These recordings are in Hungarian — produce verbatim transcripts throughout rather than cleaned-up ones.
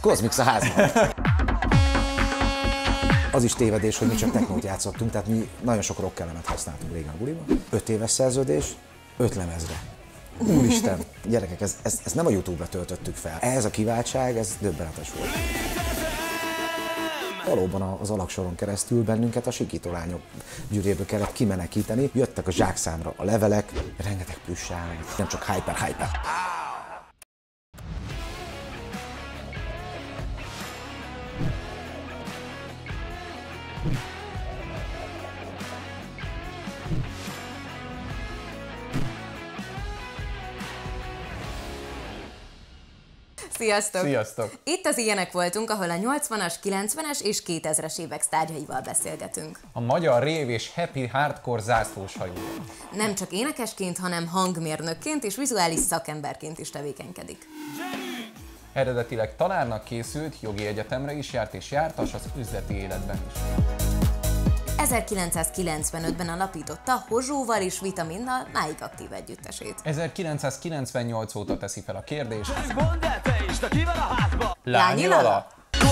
Kozmix a házban. Az is tévedés, hogy mi csak technót játszottunk, tehát mi nagyon sok rock elemet használtunk régen a buliban. Öt éves szerződés, öt lemezre. Úristen, gyerekek, ez, ez, ez nem a YouTube-ra töltöttük fel. Ez a kiváltság, ez döbbenetes volt. Valóban az alaksoron keresztül bennünket a sikító lányok gyűréből kellett kimenekíteni. Jöttek a zsákszámra a levelek, rengeteg plüssállat, nem csak hyper, hyper. Sziasztok! Sziasztok! Itt az Ilyenek voltunk, ahol a nyolcvanas, kilencvenes és kétezres évek sztárjaival beszélgetünk. A magyar rave és happy hardcore zászlós hajó. Nem csak énekesként, hanem hangmérnökként és vizuális szakemberként is tevékenykedik. Eredetileg tanárnak készült, jogi egyetemre is járt és jártas az üzleti életben is. ezerkilencszázkilencvenötben alapította Hozsóval és Vitaminnal máig aktív együttesét. ezerkilencszázkilencvennyolc óta teszi fel a kérdést. Lányi Lala?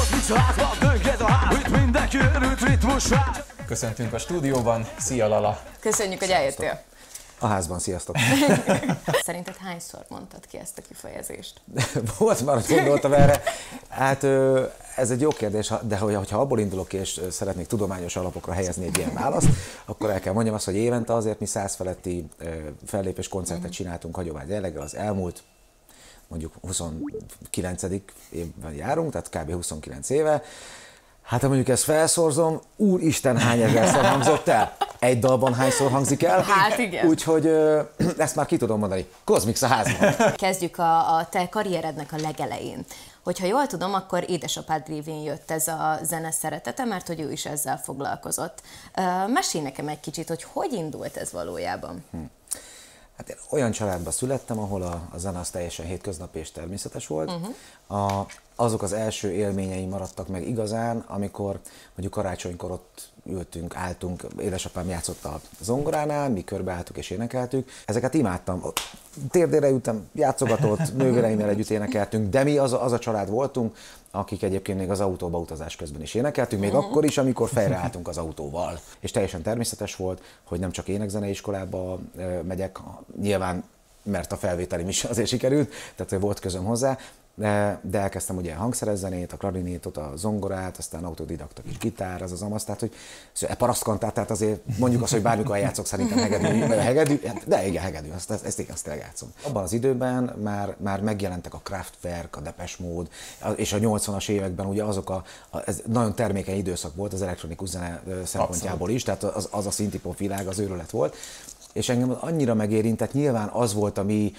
Köszöntünk a stúdióban, szia Lala! Köszönjük, hogy eljöttél! A házban, sziasztok! Szerinted hányszor mondtad ki ezt a kifejezést? Volt már, hogy gondoltam erre. Hát ez egy jó kérdés, de hogyha abból indulok és szeretnék tudományos alapokra helyezni egy ilyen választ, akkor el kell mondjam azt, hogy évente azért mi száz feletti fellépés koncertet csináltunk hagyomány jelleggel, az elmúlt mondjuk huszonkilencedik évben járunk, tehát kb. huszonkilenc éve. Hát ha mondjuk ezt felszorzom, úristen, hány ezerszer hangzott el? Egy dalban hányszor hangzik el? Hát igen. Úgyhogy ezt már ki tudom mondani. Kozmix a házban. Kezdjük a, a te karrierednek a legelején. Hogyha jól tudom, akkor édesapád révén jött ez a zene szeretete, mert hogy ő is ezzel foglalkozott. Mesélj nekem egy kicsit, hogy hogy indult ez valójában? Hm. Hát én olyan családban születtem, ahol a, a zene az teljesen hétköznapi és természetes volt. Uh-huh. a, azok az első élményeim maradtak meg igazán, amikor mondjuk karácsonykor ott ültünk, álltunk, édesapám játszott a zongoránál, mi körbeálltuk és énekeltük. Ezeket imádtam. Térdére ültem, játszogatott, nővéreimmel együtt énekeltünk, de mi az a, az a család voltunk, akik egyébként még az autóba utazás közben is énekeltünk, még akkor is, amikor fejreálltunk az autóval. És teljesen természetes volt, hogy nem csak énekzeneiskolába megyek, nyilván, mert a felvételim is azért sikerült, tehát volt közöm hozzá, de, de elkezdtem ugye hangszerezzenét, a klarinétot, a zongorát, aztán autodidakta kis gitár, az az amaz, tehát hogy szóval parasztkantát, tehát azért mondjuk azt, hogy bármikor játszok szerintem hegedű, hegedű, de igen, hegedű, azt, ezt, ezt igen, azt tényleg játszom. Abban az időben már, már megjelentek a Kraftwerk, a Depeche Mode, és a nyolcvanas években ugye azok a, a ez nagyon termékeny időszak volt az elektronikus zene szempontjából is, tehát az, az a szintipop világ az őrület volt, és engem annyira megérintett, nyilván az volt, ami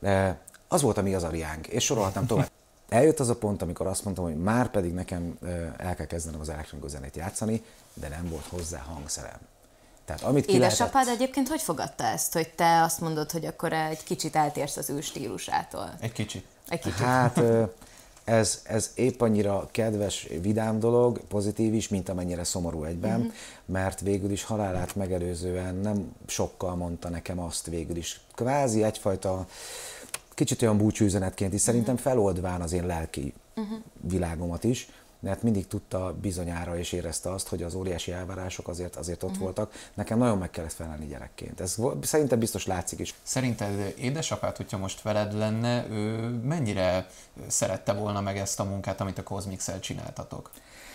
az volt a mi az ariánk, és sorolhatnám tovább. Eljött az a pont, amikor azt mondtam, hogy már pedig nekem el kell kezdenem az elektronikus zenét játszani, de nem volt hozzá hangszerem. Tehát, amit ki Édesapád lehetett... egyébként hogy fogadta ezt, hogy te azt mondod, hogy akkor egy kicsit eltérsz az ő stílusától? Egy kicsit. Egy kicsit. Hát ez, ez épp annyira kedves, vidám dolog, pozitív is, mint amennyire szomorú egyben, uh-huh. mert végül is halálát megelőzően nem sokkal mondta nekem azt végül is. Kvázi egyfajta kicsit olyan búcsúüzenetként is, szerintem feloldván az én lelki uh-huh. világomat is, mert mindig tudta bizonyára és érezte azt, hogy az óriási elvárások azért, azért ott uh-huh. voltak. Nekem nagyon meg kellett felelni gyerekként. Ez szerintem biztos látszik is. Szerinted édesapád, hogyha most veled lenne, ő mennyire szerette volna meg ezt a munkát, amit a Kozmix-el csináltatok?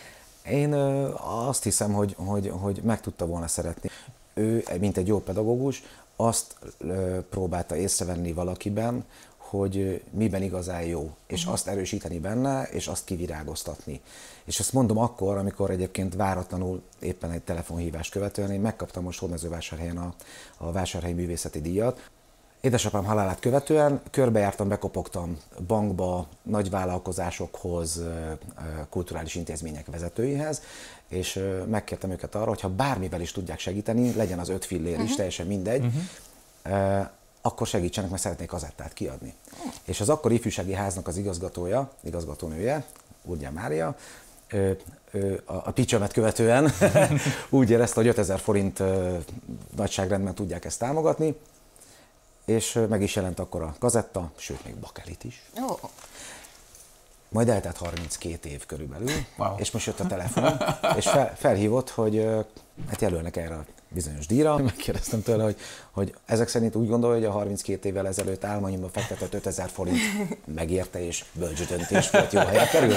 Én ö, azt hiszem, hogy, hogy, hogy meg tudta volna szeretni. Ő, mint egy jó pedagógus, azt ö, próbálta észrevenni valakiben, hogy miben igazán jó, és uh-huh. azt erősíteni benne, és azt kivirágoztatni. És ezt mondom akkor, amikor egyébként váratlanul éppen egy telefonhívást követően én megkaptam most Hódmezővásárhelyen a, a Vásárhelyi Művészeti Díjat. Édesapám halálát követően körbejártam, bekopogtam bankba, nagyvállalkozásokhoz, kulturális intézmények vezetőihez, és megkértem őket arra, hogy ha bármivel is tudják segíteni, legyen az öt fillér is, uh-huh. teljesen mindegy, uh-huh. akkor segítsenek, mert szeretnék kazettát kiadni. Uh. És az akkori ifjúsági háznak az igazgatója, igazgatónője, Urgyán Mária, ő, ő a, a pitchemet követően úgy érezte, hogy ötezer forint nagyságrendben tudják ezt támogatni, és meg is jelent akkor a kazetta, sőt még bakelit is. Oh. Majd eltelt harminckét év körülbelül, wow. és most jött a telefon, és fel, felhívott, hogy hát jelölnek erre a bizonyos díjra. Megkérdeztem tőle, hogy, hogy ezek szerint úgy gondolja, hogy a harminckét évvel ezelőtt álmanyomba fektetett ötezer forint megérte, és bölcs döntés volt, jó helyre kerül.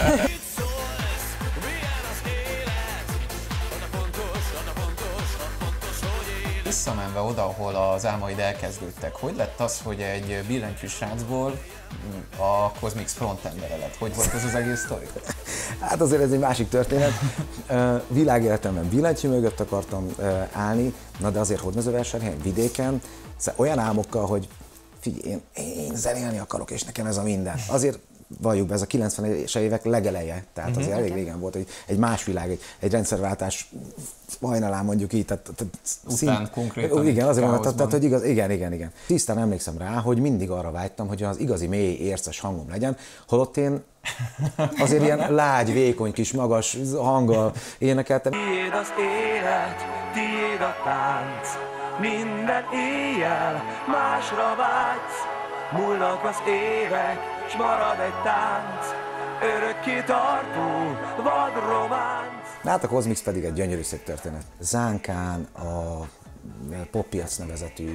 Visszamenve oda, ahol az álmaid elkezdődtek, hogy lett az, hogy egy billentyű srácból a Cosmix frontembere lett? Hogy volt ez az egész sztori? Hát azért ez egy másik történet. Világéletemben billentyű mögött akartam állni, na de azért Hódmezővásárhelyen, vidéken, olyan álmokkal, hogy figyelj, én, én zenélni akarok, és nekem ez a minden. Azért valljuk be, ez a kilencvenes évek legeleje, tehát azért uh-huh. elég régen volt, egy, egy más világ, egy, egy rendszerváltás hajnalán mondjuk így. Tehát, tehát Után szín... konkrétan. Igen, azért mondom, tehát, tehát, hogy igaz, igen, igen, igen. Tisztán emlékszem rá, hogy mindig arra vágytam, hogy az igazi mély, érces hangom legyen, holott én azért ilyen lágy, vékony kis magas hanggal énekeltem. Tiéd az élet, tiéd a tánc, minden éjjel másra vágysz, múlnak az évek, s marad egy tánc, örökké tartó vad románc. Hát a Cosmix pedig egy gyönyörű szép történet. Zánkán a Poppiac nevezetű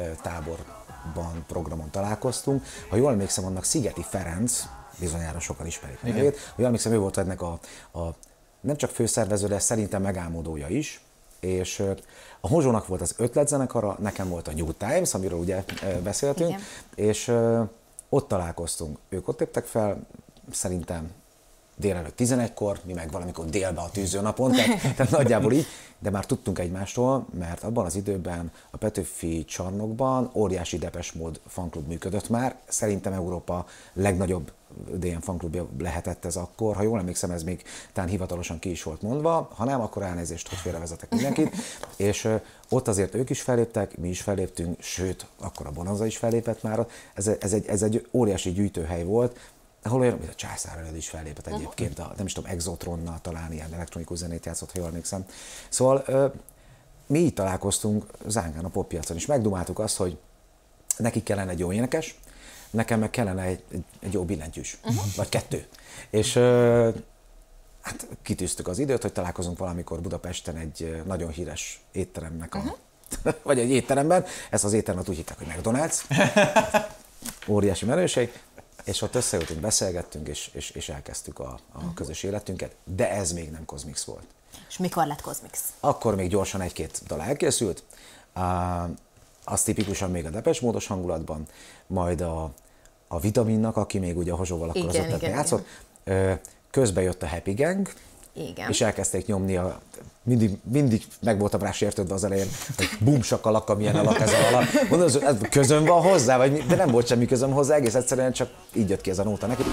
táborban, programon találkoztunk. Ha jól emlékszem, annak Szigeti Ferenc, bizonyára sokan ismerik a nevét, ha jól emlékszem, ő volt ennek a, a nem csak főszervező, de szerintem megálmodója is. És a Hozsónak volt az ötletzenekara, nekem volt a New Times, amiről ugye beszéltünk, igen. És ott találkoztunk. Ők ott léptek fel, szerintem délelőtt tizenegykor, mi meg valamikor délbe a tűzőnapon, tehát, tehát nagyjából így, de már tudtunk egymástól, mert abban az időben a Petőfi csarnokban óriási Depeche Mode fanklub működött már, szerintem Európa legnagyobb dé em fanklubja lehetett ez akkor, ha jól emlékszem, ez még talán hivatalosan ki is volt mondva, ha nem, akkor elnézést, hogy félrevezetek mindenkit, és ott azért ők is felléptek, mi is felléptünk, sőt, akkor a Bonanza is fellépett már, ez, ez, egy, ez egy óriási gyűjtőhely volt, ahol olyan, mint a Császár előtt is fellépett egyébként, a, nem is tudom, Exotronnal talán ilyen elektronikus zenét játszott, ha jól emlékszem. Szóval ö, mi így találkoztunk Zánkán a poppiacon, és megdumáltuk azt, hogy nekik kellene egy jó énekes, nekem meg kellene egy, egy, egy jó billentyűs, uh-huh. vagy kettő. És ö, hát kitűztük az időt, hogy találkozunk valamikor Budapesten egy nagyon híres étteremnek a, uh-huh. vagy egy étteremben, ezt az éttermet úgy hitták, hogy McDonald's, óriási menőség, és ott összeültünk, beszélgettünk, és, és, és elkezdtük a, a közös életünket, de ez még nem Cosmix volt. És mikor lett Cosmix? Akkor még gyorsan egy-két dal elkészült, uh, az tipikusan még a Depeche Mode-os hangulatban, majd a, a Vitaminnak, aki még ugye a Hozsóval akkor igen, az ötletben játszott, igen. Közben jött a Happy Gang, igen. És elkezdték nyomni, a, mindig, mindig meg voltam rá sértődve az elején, hogy bumsakalaka, milyen alak ez a alak. Mondom, hogy közön van hozzá, vagy mi? De nem volt semmi közöm hozzá, egész egyszerűen csak így jött ki ez a nóta neki.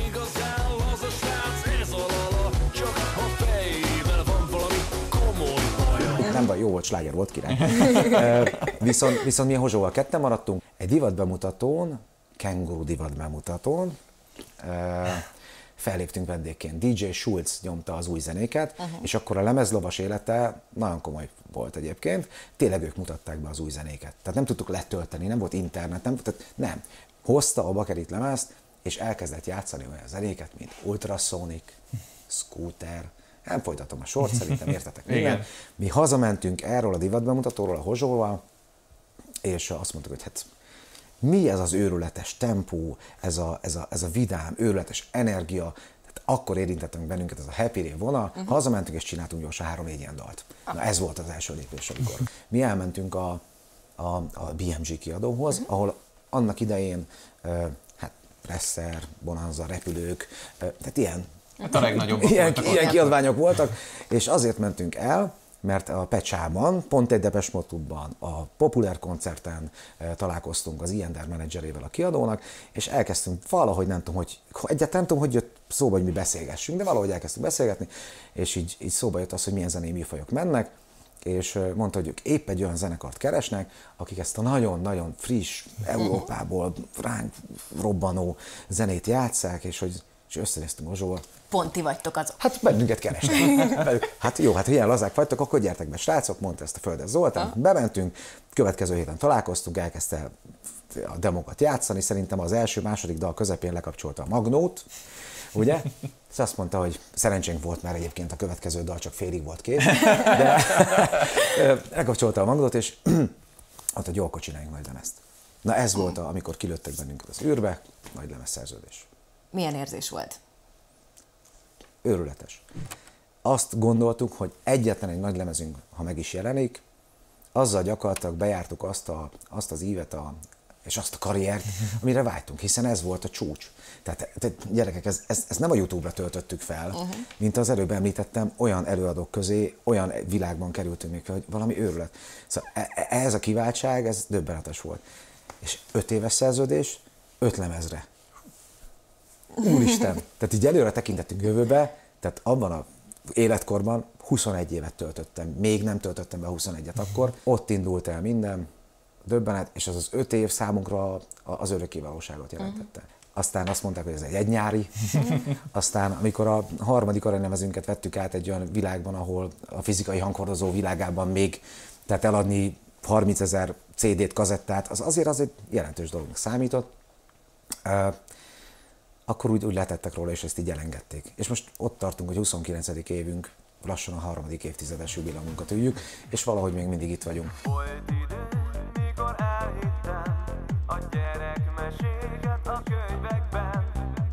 Nem baj, jó volt, sláger volt, király. viszont, viszont mi a Hozsóval ketten maradtunk, egy divat bemutatón, kenguru divat bemutatón, felléptünk vendégként. dé dzsé Schulz nyomta az új zenéket, uh-huh. és akkor a lemezlovas élete nagyon komoly volt egyébként. Tényleg ők mutatták be az új zenéket. Tehát nem tudtuk letölteni, nem volt internet, nem, tehát nem. Hozta a bakerit lemezt, és elkezdett játszani olyan zenéket, mint Ultrasonic, Scooter. Nem folytatom a sort, szerintem értetek minden. Mi hazamentünk erről a divatbemutatóról a Hozsóval, és azt mondtuk, hogy hát mi ez az őrületes tempó, ez a, ez a, ez a vidám, őrületes energia, tehát akkor érintettünk bennünket ez a Happy Rave vonal, uh-huh. hazamentünk és csináltunk gyorsan három-négy ilyen dalt. Na ez volt az első lépés, amikor mi elmentünk a, a, a bé em gé kiadóhoz, uh-huh. ahol annak idején uh, hát Presser, Bonanza, repülők, uh, tehát ilyen, hát a legnagyobb ilyen, ilyen kiadványok voltak, és azért mentünk el, mert a Pecsában, pont egy Depeche Mode klubban, a Populár koncerten e, találkoztunk az Iender menedzserével, a kiadónak, és elkezdtünk valahogy, nem tudom, hogy egyáltalán nem tudom, hogy jött szóba, hogy mi beszélgessünk, de valahogy elkezdtünk beszélgetni, és így, így szóba jött az, hogy milyen zenei műfajok mennek, és mondta, hogy ők épp egy olyan zenekart keresnek, akik ezt a nagyon-nagyon friss, Európából ránk robbanó zenét játsszák, és hogy és összenéztünk Hozsóval. Pont ti vagytok azok. Hát bennünket kerestek. Hát jó, hát ilyen lazák vagytok, akkor gyertek be, srácok, mondta ezt a Földes Zoltán, ha. Bementünk, következő héten találkoztunk, elkezdte a demokat játszani, szerintem az első, második dal közepén lekapcsolta a magnót, ugye? És azt mondta, hogy szerencsénk volt, mert egyébként a következő dal csak félig volt kész, de elkapcsolta a magnót, és ott egy jól csináljunk nagy lemezt. Na ez volt, a, amikor kilőttek bennünket az űrbe, nagy lemez szerződés. Milyen érzés volt? Őrületes. Azt gondoltuk, hogy egyetlen egy nagy lemezünk, ha meg is jelenik, azzal gyakorlatilag bejártuk azt, a, azt az ívet a, és azt a karriert, amire vágytunk, hiszen ez volt a csúcs. Tehát, tehát gyerekek, ez, ez, ez nem a YouTube-ra töltöttük fel, uh-huh. mint az előbb említettem, olyan előadók közé, olyan világban kerültünk még fel, hogy valami őrület. Szóval ez a kiváltság, ez döbbenetes volt. És öt éves szerződés, öt lemezre. Úristen! Tehát így előre tekintettünk jövőbe, tehát abban a életkorban huszonegy évet töltöttem, még nem töltöttem be huszonegyet akkor, ott indult el minden, döbbenet, és az az öt év számunkra az örökkévalóságot jelentette. Uh-huh. Aztán azt mondták, hogy ez egy egynyári, aztán amikor a harmadik aranylemezünket vettük át egy olyan világban, ahol a fizikai hanghordozó világában még, tehát eladni harmincezer cé dét, kazettát, az azért az egy jelentős dolognak számított. Uh, akkor úgy, úgy letettek róla, és ezt így elengedték. És most ott tartunk, hogy huszonkilencedik évünk, lassan a harmadik évtizedes jubileumunkat üljük, és valahogy még mindig itt vagyunk. Volt idő, mikor elhittem a gyerekmeséket a könyvekben.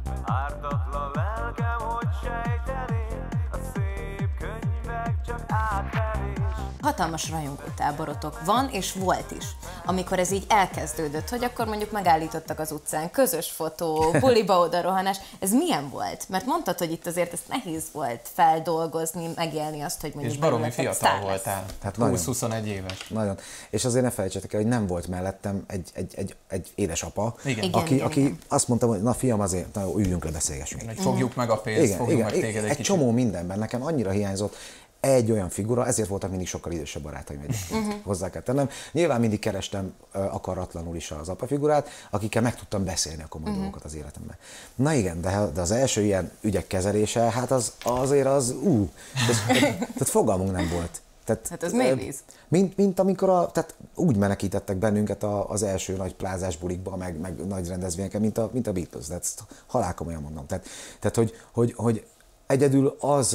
Ártatlan lelkem, hogy sejteni, a szép könyvek csak átverés. Hatalmas rajongótáborotok van, és volt is. Amikor ez így elkezdődött, hogy akkor mondjuk megállítottak az utcán, közös fotó, buliba oda rohanás, ez milyen volt? Mert mondtad, hogy itt azért ezt nehéz volt feldolgozni, megélni azt, hogy mondjuk... És baromi fiatal voltál, tehát húsz-huszonegy éves. Nagyon. És azért ne felejtsetek el, hogy nem volt mellettem egy, egy, egy, egy édesapa, igen. aki, Igen, aki igen. azt mondta, hogy na fiam, azért na, üljünk le, beszélgessünk. Hogy fogjuk meg a pénzt, Igen, fogjuk igen, meg téged egy egy kicsit. csomó mindenben, nekem annyira hiányzott egy olyan figura, ezért voltak mindig sokkal idősebb barátaim egyébként, uh-huh. hozzá kell tennem. Nyilván mindig kerestem uh, akaratlanul is az apa figurát, akikkel meg tudtam beszélni a komoly uh-huh. dolgokat az életemben. Na igen, de, de az első ilyen ügyek kezelése, hát az azért az, ú, tehát, tehát fogalmunk nem volt. Tehát, hát ez mélyvíz. Mint, mint amikor a, tehát úgy menekítettek bennünket a, az első nagy plázás bulikba, meg, meg nagy rendezvényeken, mint a, mint a Beatles, de ezt halálkomolyan mondom. Tehát, tehát hogy, hogy, hogy egyedül az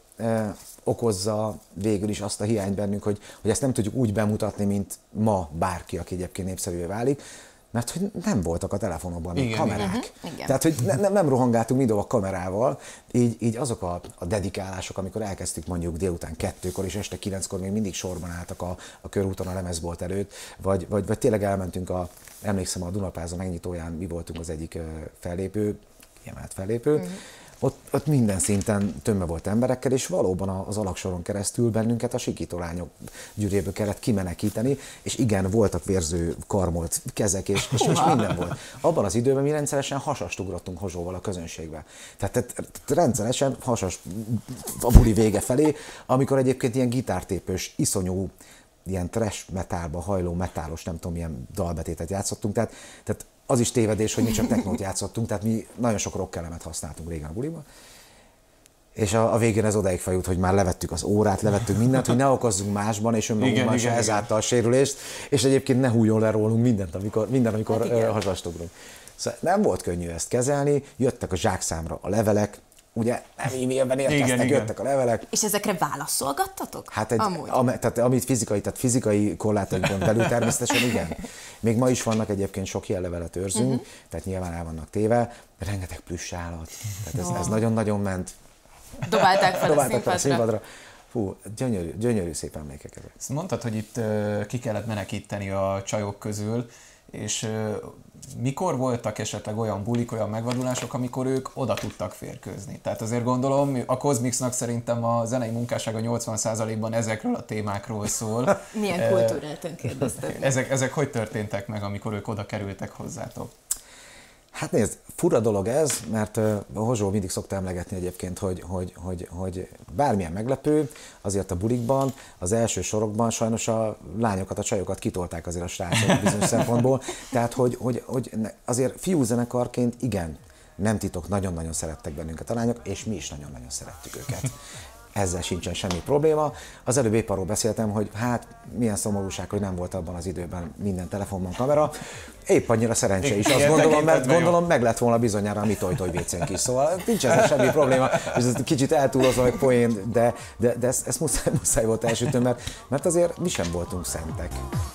e, okozza végül is azt a hiányt bennünk, hogy, hogy ezt nem tudjuk úgy bemutatni, mint ma bárki, aki egyébként népszerűvé válik, mert hogy nem voltak a telefonokban még igen, kamerák. Igen. Tehát, hogy ne, nem rohangáltunk mindó a kamerával, így, így azok a, a dedikálások, amikor elkezdtük mondjuk délután kettőkor és este kilenckor még mindig sorban álltak a, a körúton a lemezbolt előtt, vagy, vagy, vagy tényleg elmentünk a, emlékszem a Dunapláza megnyitóján, mi voltunk az egyik fellépő, kiemelt fellépő, uh-huh. Ott, ott minden szinten tömve volt emberekkel, és valóban az alagsoron keresztül bennünket a sikító lányok gyűréből kellett kimenekíteni, és igen, voltak vérző karmolt kezek, és, és, és minden volt. Abban az időben mi rendszeresen hasast ugrottunk Hozsóval a közönségbe. Tehát, tehát rendszeresen hasas a buli vége felé, amikor egyébként ilyen gitártépős, iszonyú, ilyen trash metálba hajló metálos, nem tudom, milyen dalbetétet játszottunk. Tehát, tehát az is tévedés, hogy mi csak technót játszottunk, tehát mi nagyon sok rockelemet használtunk régen a buliban. És a, a végén ez odáig fejült, hogy már levettük az órát, levettük mindent, hogy ne okozzunk másban, és önmagunkban se ezáltal a sérülést, és egyébként ne hújjon le rólunk mindent, amikor, minden, amikor hát uh, hasastugrunk. Szóval nem volt könnyű ezt kezelni, jöttek a zsákszámra a levelek, ugye nem e-mailben érkeztek, igen, jöttek igen. a levelek. És ezekre válaszolgattatok? Hát egy, am, tehát amit fizikai, tehát fizikai korlátokon belül természetesen igen. Még ma is vannak egyébként sok ilyen levelet őrzünk, uh-huh. tehát nyilván el vannak téve, rengeteg plüss állat, tehát ez, oh. ez nagyon-nagyon ment. Dobálták fel Dobálták a színpadra. Fel a színpadra. Fú, gyönyörű, gyönyörű szép emlékek ezek. Ezt mondtad, hogy itt uh, ki kellett menekíteni a csajok közül, és uh, mikor voltak esetleg olyan bulik, olyan megvadulások, amikor ők oda tudtak férkőzni? Tehát azért gondolom, a Cosmicsnak szerintem a zenei munkássága nyolcvan százalékban ezekről a témákról szól. Milyen kultúráltan kérdezted? Ezek, ezek hogy történtek meg, amikor ők oda kerültek hozzátok? Hát nézd, fura dolog ez, mert a Hozsó mindig szokta emlegetni egyébként, hogy, hogy, hogy, hogy bármilyen meglepő, azért a bulikban, az első sorokban sajnos a lányokat, a csajokat kitolták azért a srácok bizonyos szempontból. Tehát, hogy, hogy, hogy azért fiúzenekarként igen, nem titok, nagyon-nagyon szerettek bennünket a lányok, és mi is nagyon-nagyon szerettük őket. ezzel sincsen semmi probléma. Az előbb épp arról beszéltem, hogy hát milyen szomorúság, hogy nem volt abban az időben minden telefonban kamera. Épp annyira szerencse is, azt gondolom, mert gondolom meg lett volna bizonyára a mi toj-toj vécénk is, szóval nincs ezzel semmi probléma, és ez kicsit eltúlozva, meg poén, de, de, de ezt, ezt muszáj, muszáj volt elsütni, mert, mert azért mi sem voltunk szentek.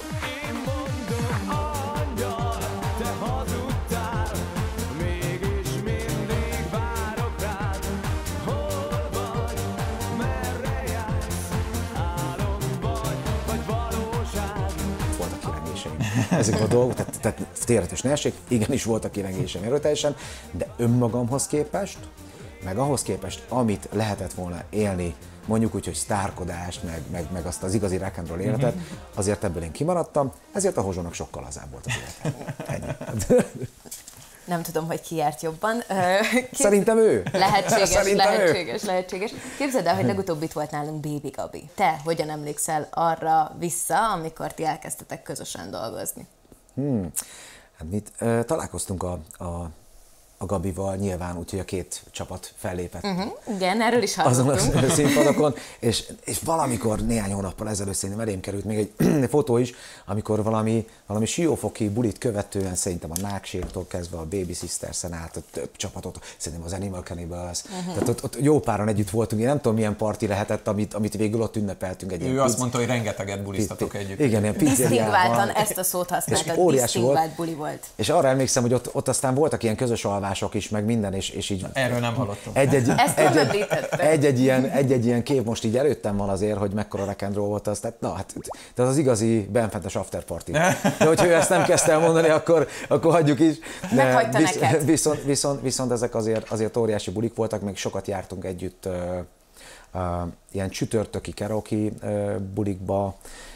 Ezek a dolgok, tehát, tehát téretes ne essék, igenis voltak kilengésem erőteljesen, de önmagamhoz képest, meg ahhoz képest, amit lehetett volna élni, mondjuk úgy, hogy sztárkodást, meg, meg, meg azt az igazi rock and roll életet, azért ebből én kimaradtam, ezért a Hozsónak sokkal lazább volt az életem. Ennyi. Nem tudom, hogy ki járt jobban. Kép... Szerintem ő. Lehetséges, Szerintem lehetséges, ő. lehetséges. Képzeld el, hogy legutóbb itt volt nálunk Baby Gabi. Te hogyan emlékszel arra vissza, amikor ti elkezdtetek közösen dolgozni? Hmm. Hát mit, találkoztunk a, a, a Gabival nyilván, úgyhogy a két csapat fellépett. Uh-huh. Igen, erről is hallottunk. Azon a színpadokon, és, és valamikor néhány hónappal ezelőtt szerintem elém került még egy fotó is, amikor valami, valami siófoki bulit követően szerintem a Náksírtól kezdve a Baby Sisters-en át a több csapatot, szerintem az Animal Cannibals, uh-huh. tehát ott, ott jó páran együtt voltunk, én nem tudom milyen parti lehetett, amit, amit végül ott ünnepeltünk. Egy ő azt mondta, hogy rengeteget buliztatok együtt. Igen, ilyen disztingváltan, ezt a szót használtad, disztingvált buli volt. És arra emlékszem, hogy ott, ott aztán voltak ilyen közös alvások is, meg minden, és, és így... Erről nem hallottam. Egy-egy, egy-egy, egy-egy, ilyen, egy-egy ilyen kép most így előttem van azért, hogy mekkora rock and roll volt az, tehát, na, hát, tehát az igazi benfentes after party. De hogyha ő ezt nem kezdte el mondani, akkor, akkor hagyjuk is. Meghagyta visz, neked. Viszont, viszont, viszont ezek azért, azért óriási bulik voltak, még sokat jártunk együtt uh, uh, ilyen csütörtöki karaoke uh, bulikba.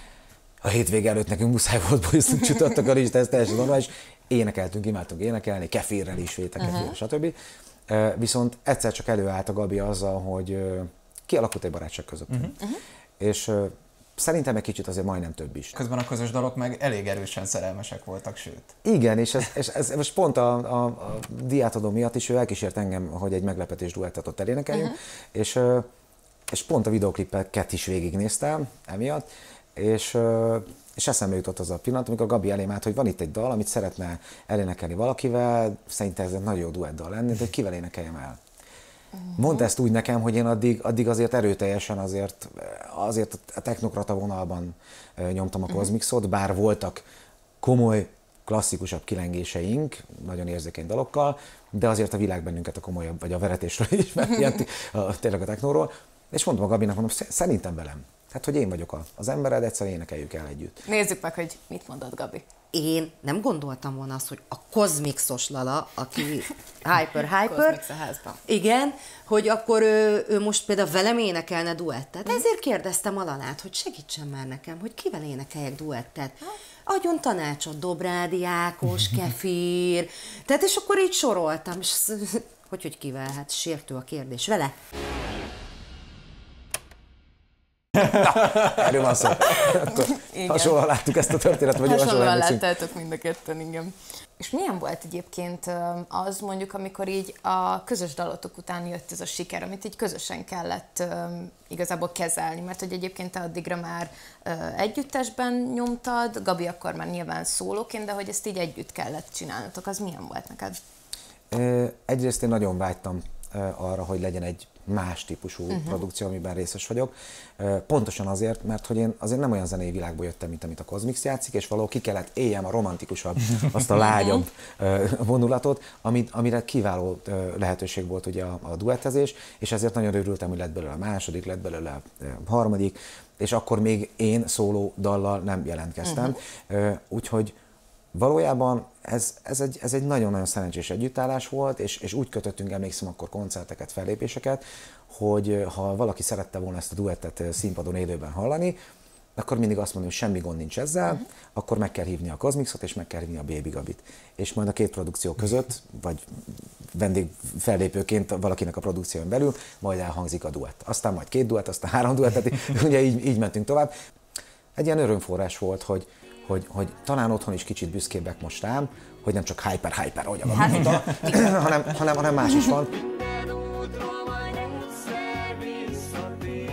A hétvége előtt nekünk muszáj volt bulizni csütörtökön is, de ez teljesen normális. Énekeltünk, imádtunk énekelni, kefirrel is vétek, uh-huh. stb. Uh, viszont egyszer csak előállt a Gabi azzal, hogy uh, kialakult egy barátság közöttünk. Uh-huh. És uh, szerintem egy kicsit azért majdnem több is. Közben a közös dalok meg elég erősen szerelmesek voltak, sőt. Igen, és ez, és ez most pont a, a, a diátadó miatt is ő elkísért engem, hogy egy meglepetés duettet ott elénekeljünk, uh-huh. és, uh, és pont a videóklipeket is végignéztem emiatt, és uh, és eszembe jutott az a pillanat, amikor Gabi elém állt, hogy van itt egy dal, amit szeretne elénekelni valakivel, szerintem ez egy nagyon jó duettdal lenni, de hogy kivel énekeljem el. Uh-huh. Mondta ezt úgy nekem, hogy én addig, addig azért erőteljesen azért, azért a technokrata vonalban nyomtam a Cosmixot, bár voltak komoly, klasszikusabb kilengéseink, nagyon érzékeny dalokkal, de azért a világ bennünket a komolyabb, vagy a veretésről is megjelenti, tényleg a technóról. És mondtam a Gabinak, mondom, szerintem velem. Hát, hogy én vagyok az embered, egyszer énekeljük el együtt. Nézzük meg, hogy mit mondott Gabi. Én nem gondoltam volna azt, hogy a Cosmixos Lala, aki Hyper Hyper, igen, hogy akkor ő, ő most például velem énekelne duettet. Ezért kérdeztem a Lalát, hogy segítsen már nekem, hogy kivel énekeljek duettet. Adjon tanácsot, Dobrádi Ákos, Kefir, tehát és akkor így soroltam, és hogy, hogy kivel, hát sértő a kérdés. Vele? Na, erről van szó. Hasonlóan láttuk ezt a történetet, vagy hasonlóan láttátok mind a ketten, igen. És milyen volt egyébként az mondjuk, amikor így a közös dalotok után jött ez a siker, amit így közösen kellett um, igazából kezelni, mert hogy egyébként te addigra már uh, együttesben nyomtad, Gabi akkor már nyilván szólóként, de hogy ezt így együtt kellett csinálnotok, az milyen volt neked? Egyrészt én nagyon vágytam arra, hogy legyen egy más típusú uh-huh. produkció, amiben részes vagyok. Pontosan azért, mert hogy én azért nem olyan zenei világból jöttem, mint amit a Cosmix játszik, és valahol ki kellett éljem a romantikusabb, azt a lágyabb vonulatot, amit, amire kiváló lehetőség volt ugye a, a duettezés, és ezért nagyon örültem, hogy lett belőle a második, lett belőle a harmadik, és akkor még én szóló dallal nem jelentkeztem. Uh-huh. Úgyhogy valójában ez, ez, egy, ez egy nagyon-nagyon szerencsés együttállás volt, és, és úgy kötöttünk, emlékszem akkor koncerteket, fellépéseket, hogy ha valaki szerette volna ezt a duettet színpadon élőben hallani, akkor mindig azt mondom, hogy semmi gond nincs ezzel, uh-huh. akkor meg kell hívni a Cosmixot, és meg kell hívni a Baby Gabit. És majd a két produkció között, vagy vendég fellépőként valakinek a produkción belül, majd elhangzik a duett. Aztán majd két duett, aztán három duett, tehát ugye így, így mentünk tovább. Egy ilyen örömforrás volt, hogy Hogy, hogy talán otthon is kicsit büszkébbek most rám, hogy nem csak hyper-hyper, ahogy a Gabi mondta, hanem, hanem, hanem más is van.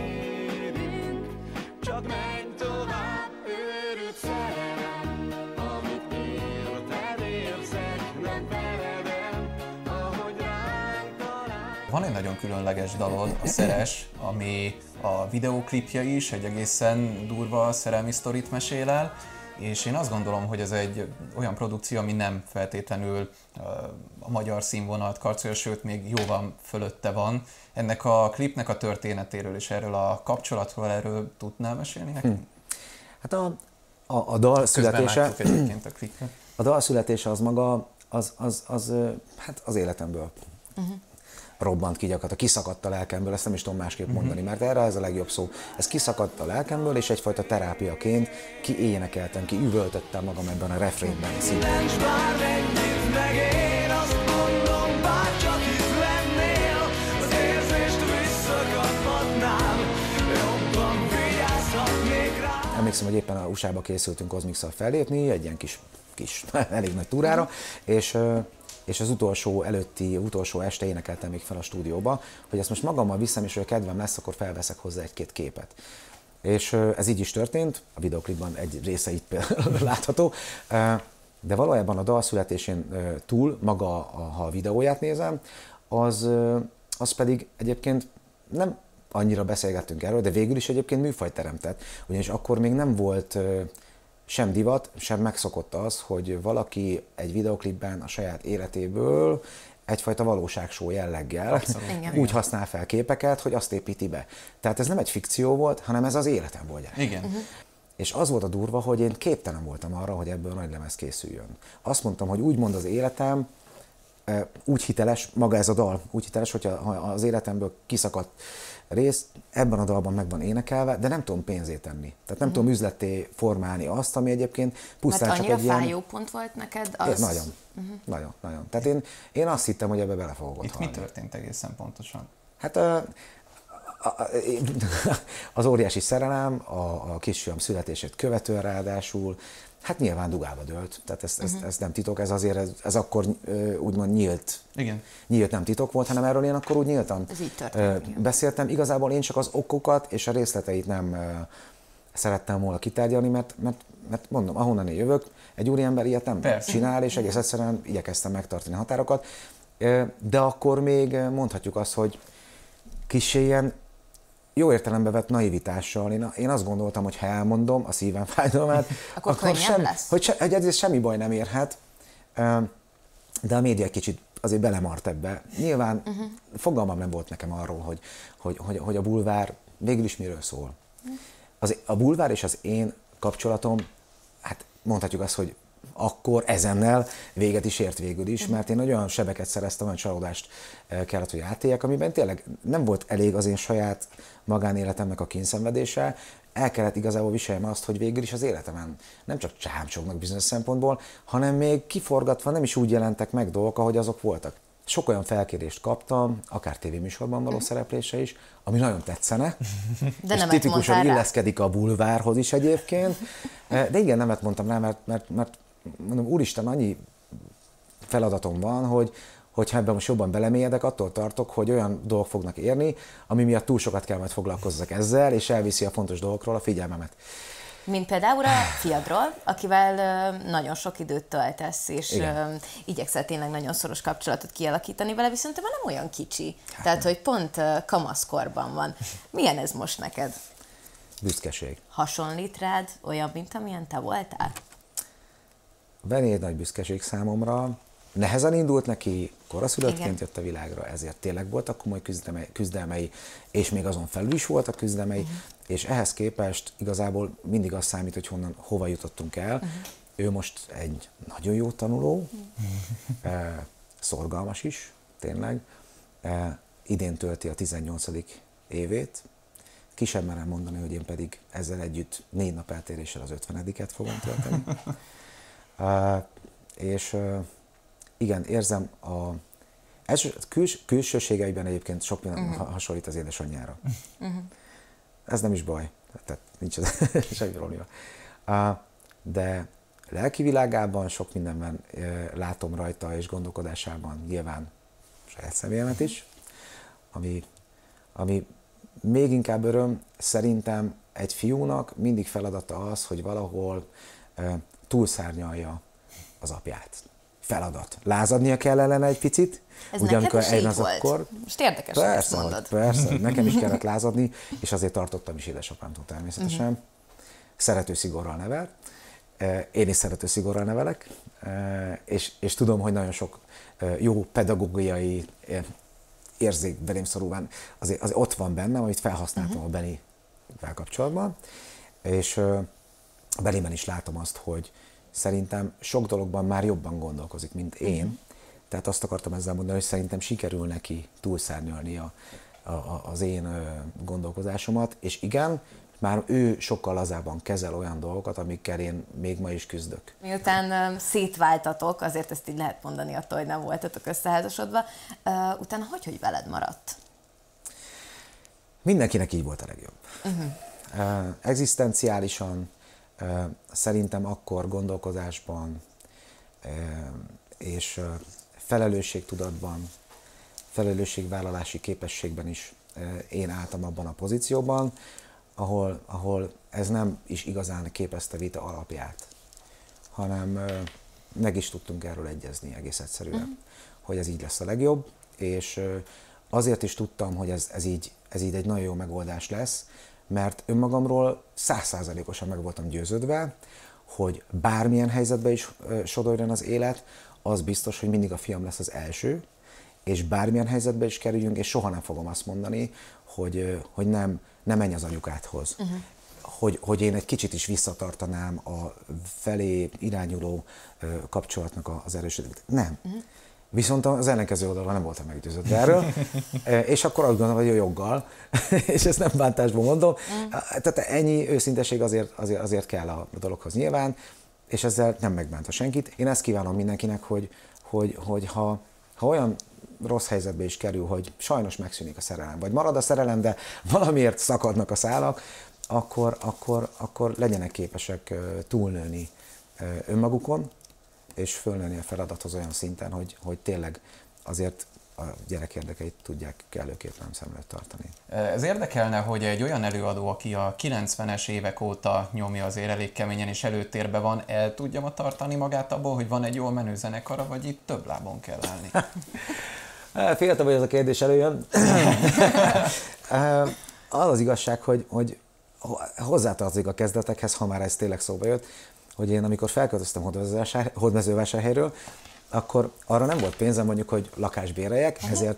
hadd menj tovább, őrült szerelem, amit érted érzek, nem feledem, ahogy ránk talál. Van egy nagyon különleges dalod, a Szeres, ami a videóklipje is egy egészen durva szerelmi sztorit mesél el, és én azt gondolom, hogy ez egy olyan produkció, ami nem feltétlenül a magyar színvonalat karcolja, sőt még jóval fölötte van. Ennek a klipnek a történetéről és erről a kapcsolatról, erről tudnál mesélni nekünk? Hm. Hát a, a, a dal születése, egyébként a klipet. A dal születése az maga, az, az, az, hát az életemből uh-huh. robbant ki gyakorlatilag, kiszakadt a lelkemből, ezt nem is tudom másképp uh-huh. mondani, mert erre ez a legjobb szó. Ez kiszakadt a lelkemből, és egyfajta terápiaként kiénekeltem, kiüvöltöttem magam ebben a refrénben. Emlékszem, hogy éppen a u es á-ba készültünk Cosmix-szal fellépni, egy ilyen kis, kis elég nagy túrára, és, és az utolsó előtti, utolsó este énekeltem még fel a stúdióba, hogy ezt most magammal viszem, és hogy a kedvem lesz, akkor felveszek hozzá egy-két képet. És ez így is történt, a videoklipban egy része itt látható, de valójában a dal születésén túl, maga, ha a videóját nézem, az, az pedig egyébként nem annyira beszélgettünk erről, de végül is egyébként műfajt teremtett, ugyanis akkor még nem volt sem divat, sem megszokott az, hogy valaki egy videoklipben a saját életéből egyfajta valóságshow jelleggel Abszolút. úgy használ fel képeket, hogy azt építi be. Tehát ez nem egy fikció volt, hanem ez az életem volt. Igen. Uh-huh. És az volt a durva, hogy én képtelen voltam arra, hogy ebből nagy lemez készüljön. Azt mondtam, hogy úgymond az életem, úgy hiteles, maga ez a dal, úgy hiteles, hogyha az életemből kiszakadt rész ebben a dalban meg van énekelve, de nem tudom pénzét tenni. Tehát nem mm. tudom üzletté formálni azt, ami egyébként pusztán Mert csak egy ilyen... fájó pont volt neked az? É, nagyon, uh-huh. nagyon, nagyon. Tehát én, én azt hittem, hogy ebbe bele fogok Itt halni. mi történt egészen pontosan? Hát a, a, a, az óriási szerelem, a, a kisfiam születését követően ráadásul, hát nyilván dugába dőlt, tehát ez, uh-huh. ez, ez nem titok, ez azért, ez, ez akkor úgymond nyílt, Igen. nyílt nem titok volt, hanem erről én akkor úgy nyíltan beszéltem. Igazából én csak az okokat és a részleteit nem szerettem volna kitárgyalni, mert, mert, mert mondom, ahonnan én jövök, egy úriember ilyet nem Persze. csinál, és egész egyszerűen igyekeztem megtartani határokat, de akkor még mondhatjuk azt, hogy kissé ilyen jó értelembe vett naivitással. Én, én azt gondoltam, hogy ha elmondom a szívem fájdalmát, akkor, akkor sem, lesz. Hogy, se, hogy ez semmi baj nem érhet, de a média egy kicsit azért belemart ebbe. Nyilván uh-huh. fogalmam nem volt nekem arról, hogy, hogy, hogy, hogy a bulvár végül is miről szól. Az, a bulvár és az én kapcsolatom, hát mondhatjuk azt, hogy akkor ezennel véget is ért végül is, mert én olyan sebeket szereztem, olyan csalódást kellett, hogy átéljek, amiben tényleg nem volt elég az én saját magánéletemnek a kínszenvedése, el kellett igazából viseljem azt, hogy végül is az életemen nem csak csámcsognak bizonyos szempontból, hanem még kiforgatva nem is úgy jelentek meg dolgok, ahogy azok voltak. Sok olyan felkérést kaptam, akár tévéműsorban való mm. szereplése is, ami nagyon tetszene, de és tipikusan illeszkedik a bulvárhoz is egyébként. De igen, nemet mondtam rá, mert, mert, mert mondom, úristen, annyi feladatom van, hogy hogyha ebben most jobban belemélyedek, attól tartok, hogy olyan dolgok fognak érni, ami miatt túl sokat kell majd foglalkozzak ezzel, és elviszi a fontos dolgokról a figyelmemet. Mint például a fiadról, akivel nagyon sok időt töltesz, és Igen. igyekszel tényleg nagyon szoros kapcsolatot kialakítani vele, viszont ő már nem olyan kicsi. Hát Tehát, hogy pont kamaszkorban van. Milyen ez most neked? Büszkeség. Hasonlít rád olyan, mint amilyen te voltál? Benni egy nagy büszkeség számomra. Nehezen indult neki, koraszülöttként jött a világra, ezért tényleg voltak komoly küzdelmei, küzdelmei és még azon felül is voltak küzdelmei, uh-huh. és ehhez képest igazából mindig az számít, hogy honnan, hova jutottunk el. Uh-huh. Ő most egy nagyon jó tanuló, uh-huh. eh, szorgalmas is, tényleg. Eh, idén tölti a tizennyolcadik évét. Ki sem merem mondani, hogy én pedig ezzel együtt négy nap eltéréssel az ötvenediket fogom tölteni. eh, és eh, igen, érzem a első, küls, külsőségeiben egyébként sok minden uh-huh. hasonlít az édesanyjára. Uh-huh. Ez nem is baj, tehát nincs ez semmi probléma. Uh, de lelki világában sok mindenben uh, látom rajta és gondolkodásában nyilván saját személyemet is, ami, ami még inkább öröm, szerintem egy fiúnak mindig feladata az, hogy valahol e, túlszárnyalja az apját. Feladat. Lázadnia kell ellene egy picit. Ez ugye, neked is így az volt? akkor, Most érdekes, hogy ezt persze, mondod. hogy, persze, nekem is kellett lázadni, és azért tartottam is édesapámtól természetesen. Uh-huh. Szerető szigorral nevel. Én is szerető szigorral nevelek, és, és tudom, hogy nagyon sok jó pedagógiai érzék belém szorulván azért, azért ott van bennem, amit felhasználtam uh-huh. a Benivel kapcsolatban, és a Beniben is látom azt, hogy szerintem sok dologban már jobban gondolkozik, mint én. Uh-huh. Tehát azt akartam ezzel mondani, hogy szerintem sikerül neki túlszárnyalni a, a, az én gondolkozásomat, és igen, már ő sokkal lazábban kezel olyan dolgokat, amikkel én még ma is küzdök. Miután uh, szétváltatok, azért ezt így lehet mondani attól, hogy nem voltatok összeházasodva, uh, utána hogy, hogy veled maradt? Mindenkinek így volt a legjobb. Uh-huh. Uh, egzisztenciálisan, uh, szerintem akkor gondolkozásban uh, és uh, felelősségtudatban, felelősségvállalási képességben is uh, én álltam abban a pozícióban, ahol, ahol ez nem is igazán képezte vita alapját, hanem uh, meg is tudtunk erről egyezni egész egyszerűen, uh-huh. hogy ez így lesz a legjobb, és uh, azért is tudtam, hogy ez, ez, így, ez így egy nagyon jó megoldás lesz, mert önmagamról száz százalékosan meg voltam győződve, hogy bármilyen helyzetbe is uh, sodorjon az élet, az biztos, hogy mindig a fiam lesz az első, és bármilyen helyzetbe is kerüljünk, és soha nem fogom azt mondani, hogy, uh, hogy nem, nem menj az anyukádhoz. Uh-huh. Hogy, hogy én egy kicsit is visszatartanám a felé irányuló uh, kapcsolatnak az erősödését. Nem. Uh-huh. Viszont az ellenkező oldalon nem voltam meggyőződve erről, és akkor azt gondolom, hogy a joggal, és ezt nem bántásból mondom. Uh-huh. Tehát ennyi őszinteség azért, azért, azért kell a dologhoz nyilván, és ezzel nem megbánta senkit. Én ezt kívánom mindenkinek, hogy, hogy, hogy ha, ha olyan rossz helyzetbe is kerül, hogy sajnos megszűnik a szerelem, vagy marad a szerelem, de valamiért szakadnak a szálak, akkor, akkor, akkor legyenek képesek túlnőni önmagukon, és fölnőni a feladathoz olyan szinten, hogy, hogy tényleg azért a gyerek érdekeit tudják kellőképpen szem előtt tartani. Ez érdekelne, hogy egy olyan előadó, aki a kilencvenes évek óta nyomja azért elég keményen és előtérben van, el tudja ma tartani magát abból, hogy van egy jól menő zenekara, vagy itt több lábon kell állni? Féltem, hogy ez a kérdés előjön. Az az igazság, hogy, hogy hozzátartozik a kezdetekhez, ha már ez tényleg szóba jött, hogy én amikor felköltöztem Hódmezővásárhelyről, akkor arra nem volt pénzem mondjuk, hogy lakást béreljek, ezért,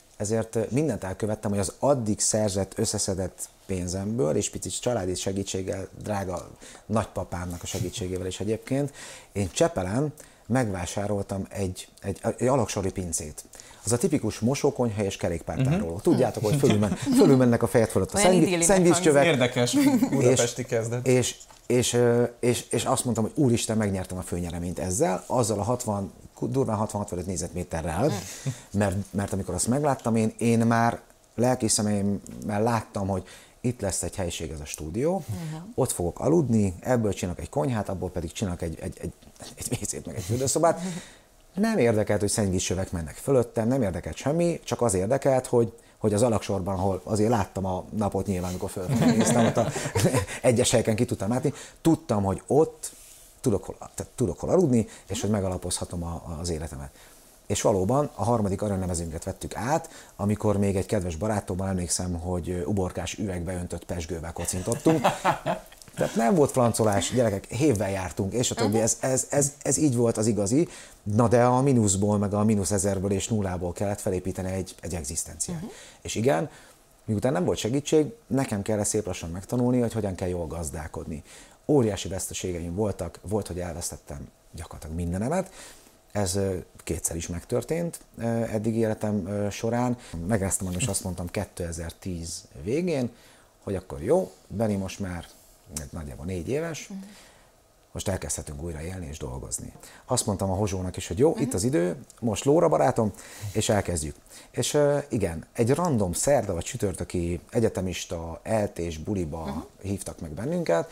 ezért mindent elkövettem, hogy az addig szerzett, összeszedett pénzemből, és picit családi segítséggel, drága nagypapámnak a segítségével is egyébként, én Csepelen megvásároltam egy, egy, egy alaksori pincét. Az a tipikus mosókonyha és kerékpártároló. Uh-huh. Tudjátok, hogy fölül, fölül mennek a fejed fölött a szendvicscsövek. Érdekes budapesti kezdet. És, és, és, és, és azt mondtam, hogy úristen, megnyertem a főnyereményt ezzel, azzal a hatvan, durván hatvan-hatvanöt négyzetméterrel, mert, mert amikor azt megláttam, én, én már lelki szemeimmel láttam, hogy itt lesz egy helység, ez a stúdió, uh-huh. ott fogok aludni, ebből csinálok egy konyhát, abból pedig csinálok egy, egy, egy, egy vécét, meg egy fürdőszobát. Nem érdekelt, hogy szendvicscsövek mennek fölöttem, nem érdekelt semmi, csak az érdekelt, hogy, hogy az alaksorban, ahol azért láttam a napot nyilván, amikor fölnéztem, ott a egyes helyeken ki tudtam látni, tudtam, hogy ott tudok hol, tehát tudok hol aludni, és hogy megalapozhatom a, az életemet. És valóban a harmadik aranylemezünket vettük át, amikor még egy kedves barátommal emlékszem, hogy uborkás üvegbe öntött pezsgővel kocintottunk. Tehát nem volt flancolás, gyerekek, hévvel jártunk, és a többi, ez, ez, ez, ez így volt az igazi, na de a mínuszból, meg a mínusz ezerből és nullából kellett felépíteni egy, egy egzisztenciát. Uh-huh. És igen, miután nem volt segítség, nekem kellett szép lassan megtanulni, hogy hogyan kell jól gazdálkodni. Óriási veszteségeim voltak, volt, hogy elvesztettem gyakorlatilag mindenemet, ez kétszer is megtörtént eddig életem során. Megráztam magam, és azt mondtam kétezer-tíz végén, hogy akkor jó, Beni most már nagyjából négy éves, uh-huh. most elkezdhetünk újra élni és dolgozni. Azt mondtam a Hozsónak is, hogy jó, uh-huh. itt az idő, most lóra barátom, és elkezdjük. És uh, igen, egy random szerda vagy csütörtöki egyetemista eltés buliba uh-huh. hívtak meg bennünket,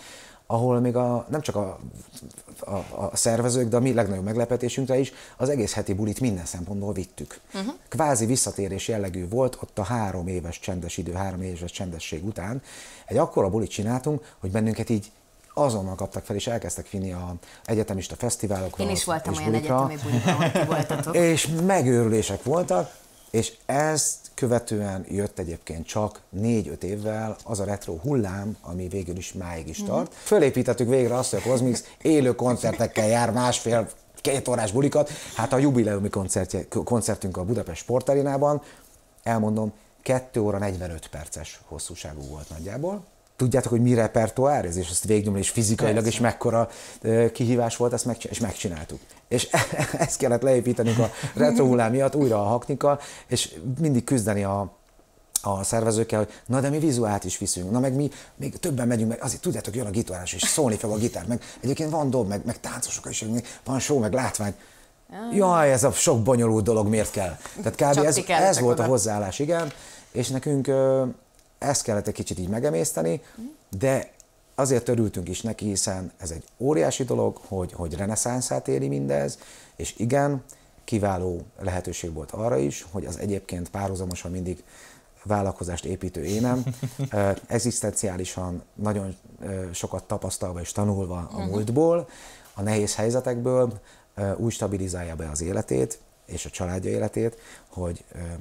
ahol még a, nem csak a, a, a szervezők, de a mi legnagyobb meglepetésünkre is az egész heti bulit minden szempontból vittük. Uh-huh. Kvázi visszatérés jellegű volt ott a három éves csendes idő, három éves csendesség után. Egy akkora bulit csináltunk, hogy bennünket így azonnal kaptak fel, és elkezdtek vinni a egyetemista fesztiválokra. Én is voltam és olyan bulikra, egyetemi bulikra, ahol ti voltatok. És megőrülések voltak, és ezt követően jött egyébként csak négy-öt évvel az a retro hullám, ami végül is máig is tart. Mm-hmm. Fölépítettük végre azt, hogy a Cosmix élő koncertekkel jár másfél, két órás bulikat. Hát a jubileumi koncertje, koncertünk a Budapest Sportarénában, elmondom, két óra negyvenöt perces hosszúságú volt nagyjából. Tudjátok, hogy mi repertoár ez, és ezt végignyomni, és fizikailag Persze. is mekkora uh, kihívás volt, ezt megcsin- és megcsináltuk. És ezt kellett leépítenünk a retro hullám miatt, újra a haknikkal, és mindig küzdeni a, a szervezőkkel, hogy na de mi vizuált is viszünk, na meg mi még többen megyünk, meg azért tudjátok, jön a gitáros, és szólni fog a gitár, meg egyébként van dob, meg, meg táncosok is, van show, meg látvány. Jaj, ez a sok bonyolult dolog miért kell? Tehát kb. ez, ez volt a hozzáállás, igen, és nekünk uh, ezt kellett egy kicsit így megemészteni, de azért örültünk is neki, hiszen ez egy óriási dolog, hogy, hogy reneszánszát éri mindez, és igen, kiváló lehetőség volt arra is, hogy az egyébként párhuzamosan mindig vállalkozást építő énem, egzisztenciálisan nagyon sokat tapasztalva és tanulva a múltból, a nehéz helyzetekből úgy stabilizálja be az életét és a családja életét, hogy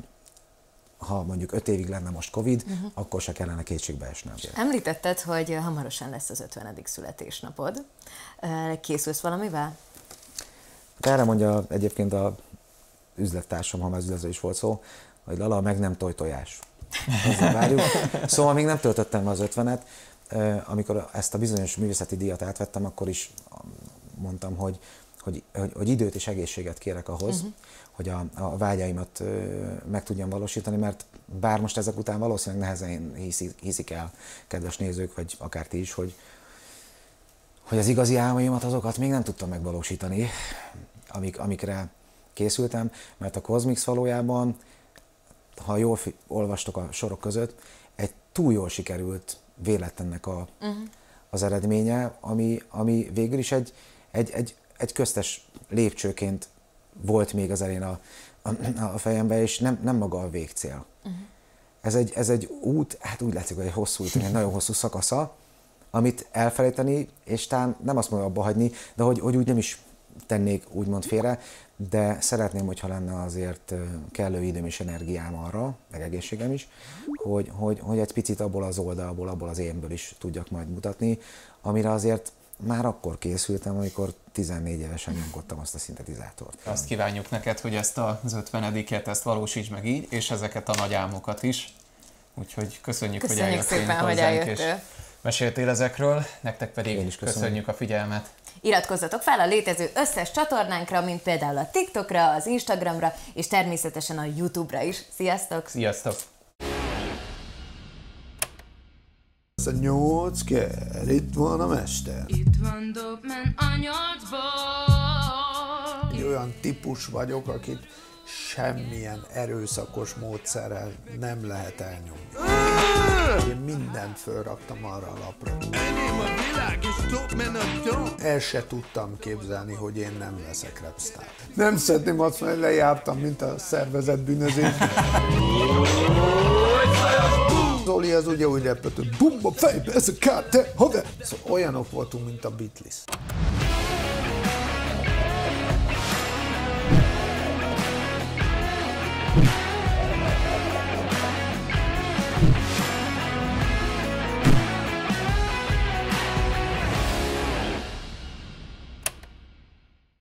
ha mondjuk öt évig lenne most Covid, uh-huh. akkor se kellene kétségbe esnem. Említetted, hogy hamarosan lesz az ötvenedik születésnapod. Készülsz valamivel? Erre mondja egyébként a üzlettársam, ha már üzletről is volt szó, hogy Lala, meg nem toj tojás. Ezzel várjuk. Szóval még nem töltöttem az ötvenet. Amikor ezt a bizonyos művészeti díjat átvettem, akkor is mondtam, hogy, hogy, hogy, hogy időt és egészséget kérek ahhoz, uh-huh. hogy a, a vágyaimat meg tudjam valósítani, mert bár most ezek után valószínűleg nehezen hiszik, hiszik el, kedves nézők, vagy akár ti is, hogy, hogy az igazi álmaimat, azokat még nem tudtam megvalósítani, amik, amikre készültem, mert a Cosmix valójában, ha jól fi- olvastok a sorok között, egy túl jól sikerült véletlennek a, uh-huh. az eredménye, ami, ami végül is egy, egy, egy, egy köztes lépcsőként volt még az elején a, a, a fejemben, és nem, nem maga a végcél. Uh-huh. Ez, egy, ez egy út, hát úgy látszik, hogy egy hosszú út, egy nagyon hosszú szakasza, amit elfelejteni, és talán nem azt mondom abba hagyni, de hogy, hogy úgy nem is tennék úgymond félre, de szeretném, hogyha lenne azért kellő időm és energiám arra, meg egészségem is, hogy, hogy, hogy egy picit abból az oldalból, abból az énből is tudjak majd mutatni, amire azért már akkor készültem, amikor tizennégy évesen nyomkodtam azt a szintetizátort. Azt kívánjuk neked, hogy ezt az ötvenediket, ezt valósítsd meg így, és ezeket a nagy álmokat is. Úgyhogy köszönjük, köszönjük hogy eljöttél szépen, hozzánk, hogy eljöttél. és meséltél ezekről, nektek pedig Én is köszönöm. köszönjük a figyelmet. Iratkozzatok fel a létező összes csatornánkra, mint például a TikTokra, az Instagramra, és természetesen a YouTube-ra is. Sziasztok! Sziasztok! A nyolc kell, itt van a mester. Itt van Dopman a nyolcból. Egy olyan típus vagyok, akit semmilyen erőszakos módszerrel nem lehet elnyomni. Én mindent fölraktam arra a lapra. El se tudtam képzelni, hogy én nem leszek rapstar. Nem szeretném azt mondani, hogy lejártam, mint a szervezett bűnözés. Zoli az ugye úgy repett, hogy bumba fejbe, ez a ká té, haver! Szóval olyanok voltunk, mint a Beatles.